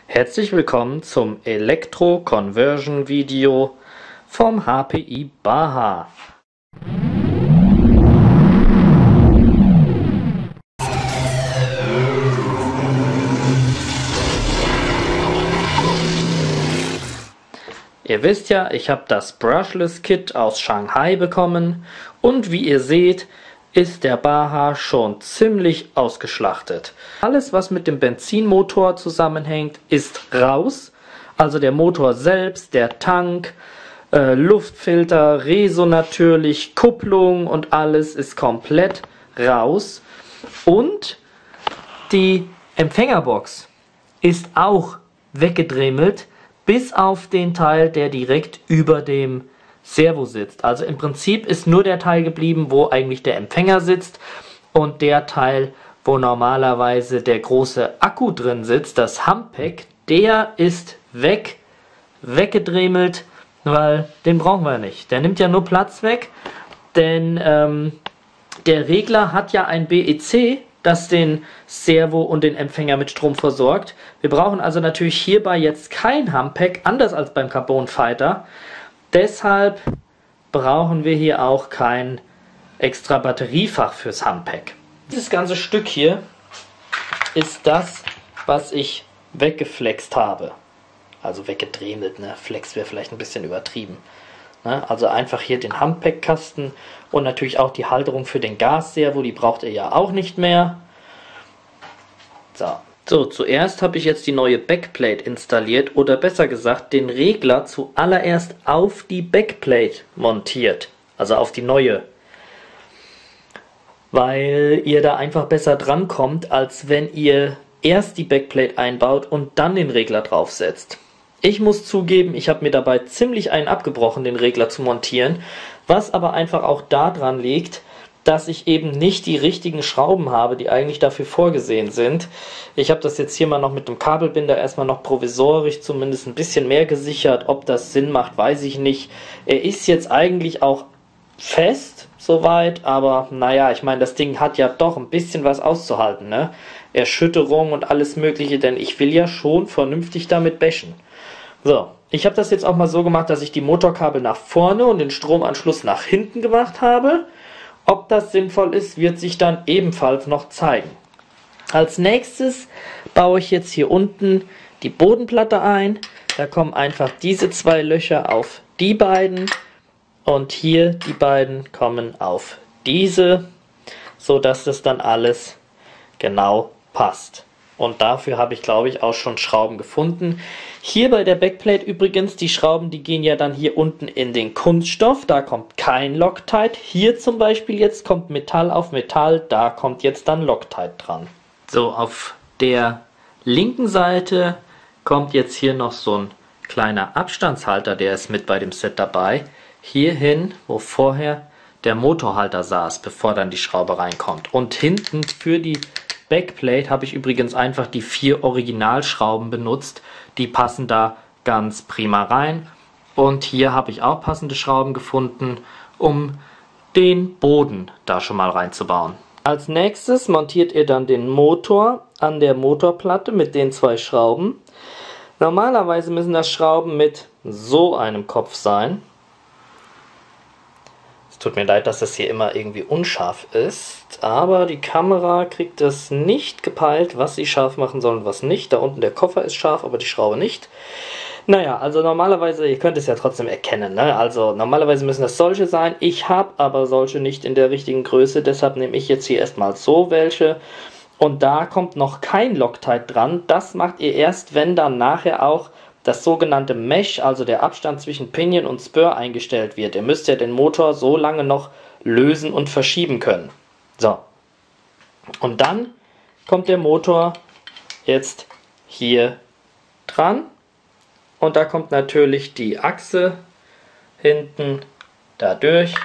Herzlich willkommen zum Elektro-Conversion-Video vom HPI Baha. Ihr wisst ja, ich habe das Brushless Kit aus Shanghai bekommen und wie ihr seht, ist der Baha schon ziemlich ausgeschlachtet. Alles, was mit dem Benzinmotor zusammenhängt, ist raus. Also der Motor selbst, der Tank, Luftfilter, Reso natürlich, Kupplung und alles ist komplett raus. Und die Empfängerbox ist auch weggedremelt, bis auf den Teil, der direkt über dem Servo sitzt. Also im Prinzip ist nur der Teil geblieben, wo eigentlich der Empfänger sitzt, und der Teil, wo normalerweise der große Akku drin sitzt, das Humpack, der ist weggedremelt, weil den brauchen wir nicht. Der nimmt ja nur Platz weg, denn der Regler hat ja ein BEC, das den Servo und den Empfänger mit Strom versorgt. Wir brauchen also natürlich hierbei jetzt kein Humpack, anders als beim Carbon Fighter. Deshalb brauchen wir hier auch kein extra Batteriefach fürs Humpack. Dieses ganze Stück hier ist das, was ich weggeflext habe. Also weggedremelt, ne? Flex wäre vielleicht ein bisschen übertrieben. Ne? Also einfach hier den Humpack-Kasten und natürlich auch die Halterung für den Gasservo, die braucht ihr ja auch nicht mehr. So, zuerst habe ich jetzt die neue Backplate installiert, oder besser gesagt den Regler zuallererst auf die Backplate montiert, also auf die neue, weil ihr da einfach besser drankommt, als wenn ihr erst die Backplate einbaut und dann den Regler draufsetzt. Ich muss zugeben, ich habe mir dabei ziemlich einen abgebrochen, den Regler zu montieren, was aber einfach auch daran liegt, dass ich eben nicht die richtigen Schrauben habe, die eigentlich dafür vorgesehen sind. Ich habe das jetzt hier mal noch mit dem Kabelbinder erstmal noch provisorisch zumindest ein bisschen mehr gesichert. Ob das Sinn macht, weiß ich nicht. Er ist jetzt eigentlich auch fest soweit, aber naja, ich meine, das Ding hat ja doch ein bisschen was auszuhalten, ne? Erschütterung und alles mögliche, denn ich will ja schon vernünftig damit bashen. So, ich habe das jetzt auch mal so gemacht, dass ich die Motorkabel nach vorne und den Stromanschluss nach hinten gemacht habe. Ob das sinnvoll ist, wird sich dann ebenfalls noch zeigen. Als nächstes baue ich jetzt hier unten die Bodenplatte ein. Da kommen einfach diese zwei Löcher auf die beiden und hier die beiden kommen auf diese, so dass das dann alles genau passt. Und dafür habe ich, glaube ich, auch schon Schrauben gefunden. Hier bei der Backplate übrigens, die Schrauben, die gehen ja dann hier unten in den Kunststoff. Da kommt kein Loctite. Hier zum Beispiel jetzt kommt Metall auf Metall. Da kommt jetzt dann Loctite dran. So, auf der linken Seite kommt jetzt hier noch so ein kleiner Abstandshalter. Der ist mit bei dem Set dabei. Hierhin, wo vorher der Motorhalter saß, bevor dann die Schraube reinkommt. Und hinten für die Backplate habe ich übrigens einfach die 4 Originalschrauben benutzt. Die passen da ganz prima rein. Und hier habe ich auch passende Schrauben gefunden, um den Boden da schon mal reinzubauen. Als nächstes montiert ihr dann den Motor an der Motorplatte mit den 2 Schrauben. Normalerweise müssen das Schrauben mit so einem Kopf sein. Tut mir leid, dass das hier immer irgendwie unscharf ist, aber die Kamera kriegt das nicht gepeilt, was sie scharf machen soll und was nicht. Da unten der Koffer ist scharf, aber die Schraube nicht. Naja, also normalerweise, ihr könnt es ja trotzdem erkennen, ne? Also normalerweise müssen das solche sein. Ich habe aber solche nicht in der richtigen Größe, deshalb nehme ich jetzt hier erstmal so welche. Und da kommt noch kein Loctite dran. Das macht ihr erst, wenn dann nachher auch das sogenannte Mesh, also der Abstand zwischen Pinion und Spur, eingestellt wird. Ihr müsst ja den Motor so lange noch lösen und verschieben können. So. Und dann kommt der Motor jetzt hier dran. Und da kommt natürlich die Achse hinten da durch.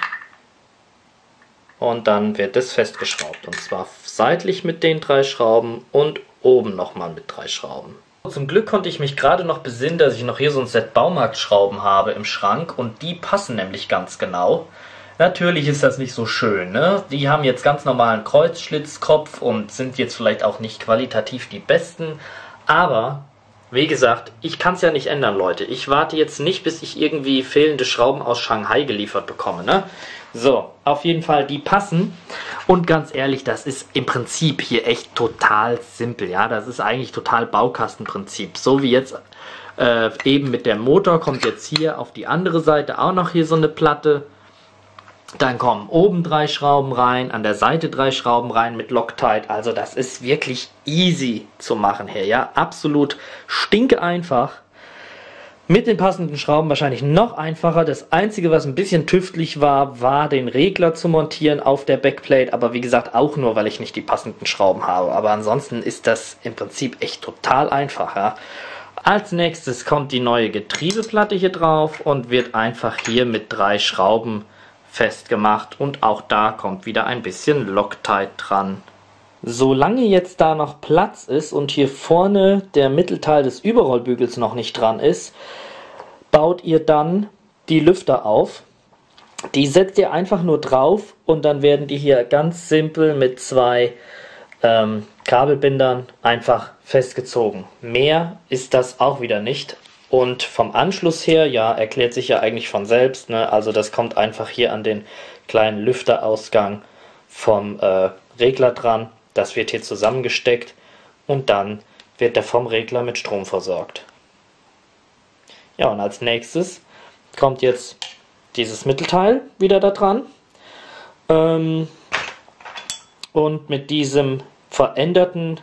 Und dann wird es festgeschraubt. Und zwar seitlich mit den 3 Schrauben und oben nochmal mit 3 Schrauben. Zum Glück konnte ich mich gerade noch besinnen, dass ich noch hier so ein Set Baumarktschrauben habe im Schrank und die passen nämlich ganz genau. Natürlich ist das nicht so schön, ne? Die haben jetzt ganz normalen Kreuzschlitzkopf und sind jetzt vielleicht auch nicht qualitativ die besten, aber Wie gesagt, ich kann es ja nicht ändern, Leute. Ich warte jetzt nicht, bis ich irgendwie fehlende Schrauben aus Shanghai geliefert bekomme, ne? So, auf jeden Fall, die passen. Und ganz ehrlich, das ist im Prinzip hier echt total simpel, ja? Das ist eigentlich total Baukastenprinzip. So wie jetzt eben mit dem Motor kommt jetzt hier auf die andere Seite auch noch hier so eine Platte. Dann kommen oben 3 Schrauben rein, an der Seite 3 Schrauben rein mit Loctite. Also das ist wirklich easy zu machen hier, ja. Absolut stinke einfach. Mit den passenden Schrauben wahrscheinlich noch einfacher. Das Einzige, was ein bisschen tüftlich war, war den Regler zu montieren auf der Backplate. Aber wie gesagt, auch nur, weil ich nicht die passenden Schrauben habe. Aber ansonsten ist das im Prinzip echt total einfach, ja. Als nächstes kommt die neue Getriebeplatte hier drauf und wird einfach hier mit 3 Schrauben festgemacht. Und auch da kommt wieder ein bisschen Loctite dran. Solange jetzt da noch Platz ist und hier vorne der Mittelteil des Überrollbügels noch nicht dran ist, baut ihr dann die Lüfter auf. Die setzt ihr einfach nur drauf und dann werden die hier ganz simpel mit 2 Kabelbindern einfach festgezogen. Mehr ist das auch wieder nicht. Und vom Anschluss her, ja, erklärt sich ja eigentlich von selbst, ne? Also das kommt einfach hier an den kleinen Lüfterausgang vom Regler dran. Das wird hier zusammengesteckt und dann wird der vom Regler mit Strom versorgt. Ja, und als nächstes kommt jetzt dieses Mittelteil wieder da dran. Und mit diesem veränderten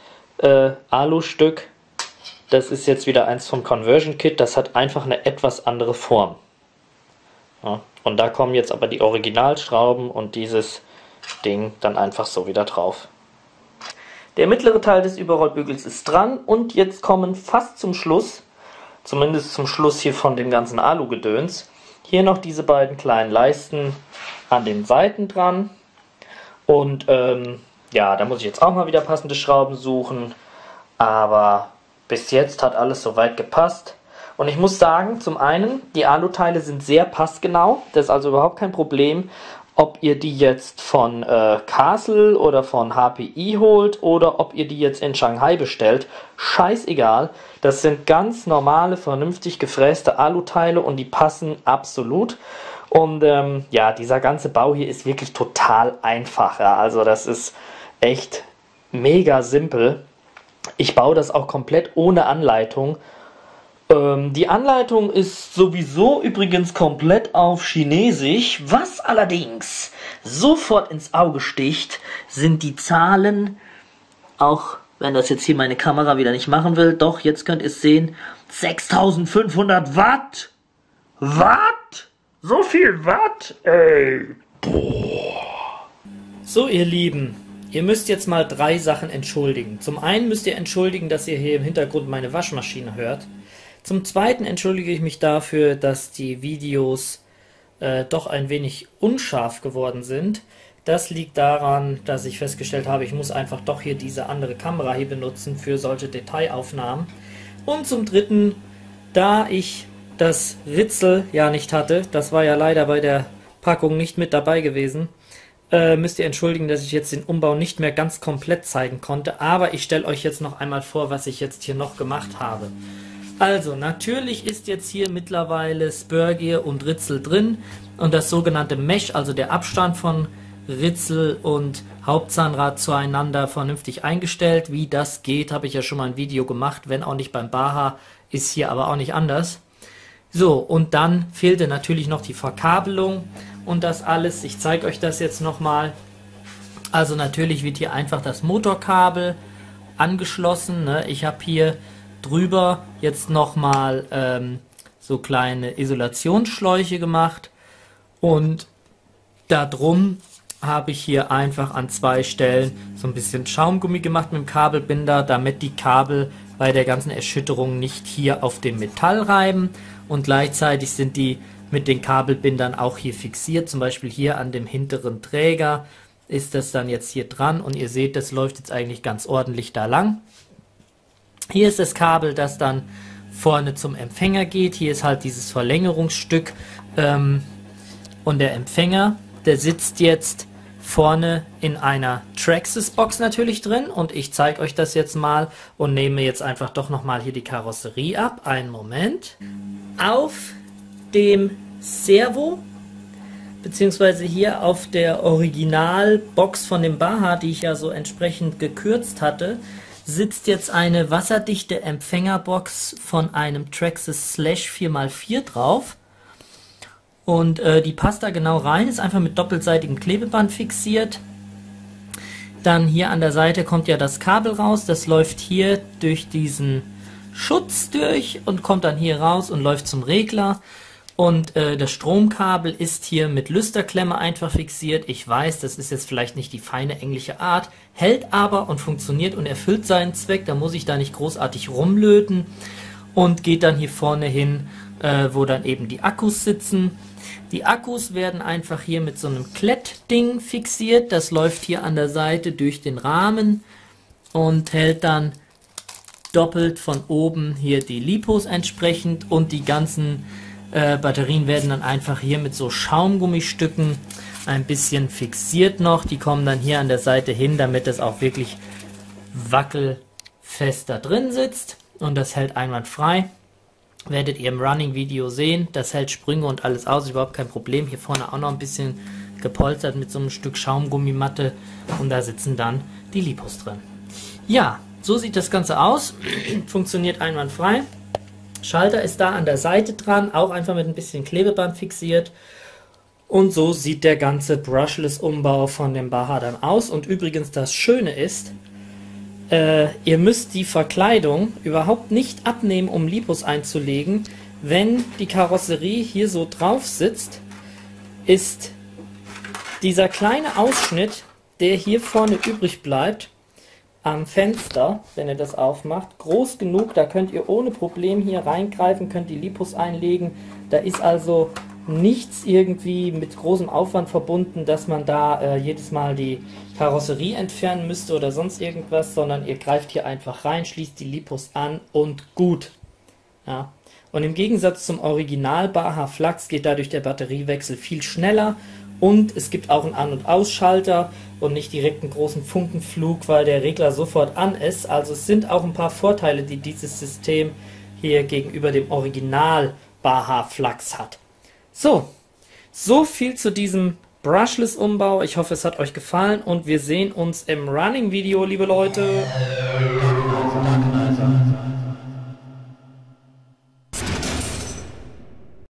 Alustück, das ist jetzt wieder eins vom Conversion Kit, das hat einfach eine etwas andere Form. Ja, und da kommen jetzt aber die Originalschrauben und dieses Ding dann einfach so wieder drauf. Der mittlere Teil des Überrollbügels ist dran und jetzt kommen fast zum Schluss, zumindest zum Schluss hier von dem ganzen Alu-Gedöns, hier noch diese beiden kleinen Leisten an den Seiten dran. Und ja, da muss ich jetzt auch mal wieder passende Schrauben suchen, aber bis jetzt hat alles soweit gepasst. Und ich muss sagen, zum einen, die Aluteile sind sehr passgenau, das ist also überhaupt kein Problem, ob ihr die jetzt von Castle oder von HPI holt oder ob ihr die jetzt in Shanghai bestellt. Scheißegal, das sind ganz normale, vernünftig gefräste Aluteile und die passen absolut. Und ja, dieser ganze Bau hier ist wirklich total einfach. Ja. Also das ist echt mega simpel. Ich baue das auch komplett ohne Anleitung. Die Anleitung ist sowieso übrigens komplett auf Chinesisch. Was allerdings sofort ins Auge sticht, sind die Zahlen, auch wenn das jetzt hier meine Kamera wieder nicht machen will. Doch, jetzt könnt ihr es sehen. 6500 Watt. Watt? So viel Watt? Ey. Boah. So, ihr Lieben. Ihr müsst jetzt mal 3 Sachen entschuldigen. Zum einen müsst ihr entschuldigen, dass ihr hier im Hintergrund meine Waschmaschine hört. Zum zweiten entschuldige ich mich dafür, dass die Videos doch ein wenig unscharf geworden sind. Das liegt daran, dass ich festgestellt habe, ich muss einfach doch hier diese andere Kamera hier benutzen für solche Detailaufnahmen. Und zum dritten, da ich das Ritzel ja nicht hatte, das war ja leider bei der Packung nicht mit dabei gewesen, müsst ihr entschuldigen, dass ich jetzt den Umbau nicht mehr ganz komplett zeigen konnte, aber ich stelle euch jetzt noch einmal vor, was ich jetzt hier noch gemacht habe. Also, natürlich ist jetzt hier mittlerweile Spur-Gear und Ritzel drin und das sogenannte Mesh, also der Abstand von Ritzel und Hauptzahnrad zueinander vernünftig eingestellt. Wie das geht, habe ich ja schon mal ein Video gemacht, wenn auch nicht beim Baha, ist hier aber auch nicht anders. So, und dann fehlte natürlich noch die Verkabelung und das alles. Ich zeige euch das jetzt nochmal. Also natürlich wird hier einfach das Motorkabel angeschlossen. Ne? Ich habe hier drüber jetzt nochmal so kleine Isolationsschläuche gemacht und darum habe ich hier einfach an 2 Stellen so ein bisschen Schaumgummi gemacht mit dem Kabelbinder, damit die Kabel bei der ganzen Erschütterung nicht hier auf dem Metall reiben und gleichzeitig sind die mit den Kabelbindern auch hier fixiert, zum Beispiel hier an dem hinteren Träger ist das dann jetzt hier dran und ihr seht, das läuft jetzt eigentlich ganz ordentlich da lang. Hier ist das Kabel, das dann vorne zum Empfänger geht. Hier ist halt dieses Verlängerungsstück und der Empfänger, der sitzt jetzt vorne in einer Traxxas-Box natürlich drin und ich zeige euch das jetzt mal und nehme jetzt einfach doch nochmal hier die Karosserie ab. Einen Moment. Auf dem Servo, beziehungsweise hier auf der Originalbox von dem Baja, die ich ja so entsprechend gekürzt hatte, sitzt jetzt eine wasserdichte Empfängerbox von einem Traxxas Slash 4x4 drauf. Und die passt da genau rein, ist einfach mit doppelseitigem Klebeband fixiert. Dann hier an der Seite kommt ja das Kabel raus, das läuft hier durch diesen Schutz durch und kommt dann hier raus und läuft zum Regler. Und das Stromkabel ist hier mit Lüsterklemme einfach fixiert. Ich weiß, das ist jetzt vielleicht nicht die feine englische Art, hält aber und funktioniert und erfüllt seinen Zweck. Da muss ich da nicht großartig rumlöten und geht dann hier vorne hin, wo dann eben die Akkus sitzen. Die Akkus werden einfach hier mit so einem Klettding fixiert. Das läuft hier an der Seite durch den Rahmen und hält dann doppelt von oben hier die Lipos entsprechend und die ganzen Batterien werden dann einfach hier mit so Schaumgummistücken ein bisschen fixiert noch. Die kommen dann hier an der Seite hin, damit es auch wirklich wackelfest da drin sitzt und das hält einwandfrei. Werdet ihr im Running-Video sehen, das hält Sprünge und alles aus, überhaupt kein Problem. Hier vorne auch noch ein bisschen gepolstert mit so einem Stück Schaumgummimatte und da sitzen dann die Lipos drin. Ja, so sieht das Ganze aus, funktioniert einwandfrei. Schalter ist da an der Seite dran, auch einfach mit ein bisschen Klebeband fixiert. Und so sieht der ganze Brushless-Umbau von dem Baja dann aus. Und übrigens das Schöne ist, ihr müsst die Verkleidung überhaupt nicht abnehmen, um Lipos einzulegen. Wenn die Karosserie hier so drauf sitzt, ist dieser kleine Ausschnitt, der hier vorne übrig bleibt, am Fenster, wenn ihr das aufmacht, groß genug, da könnt ihr ohne Problem hier reingreifen, könnt die Lipos einlegen. Da ist also nichts irgendwie mit großem Aufwand verbunden, dass man da jedes Mal die Karosserie entfernen müsste oder sonst irgendwas, sondern ihr greift hier einfach rein, schließt die Lipos an und gut. Ja. Und im Gegensatz zum Original Baja Flux geht dadurch der Batteriewechsel viel schneller und es gibt auch einen An- und Ausschalter und nicht direkt einen großen Funkenflug, weil der Regler sofort an ist. Also es sind auch ein paar Vorteile, die dieses System hier gegenüber dem Original Baja Flux hat. So viel zu diesem Brushless-Umbau. Ich hoffe, es hat euch gefallen und wir sehen uns im Running-Video, liebe Leute.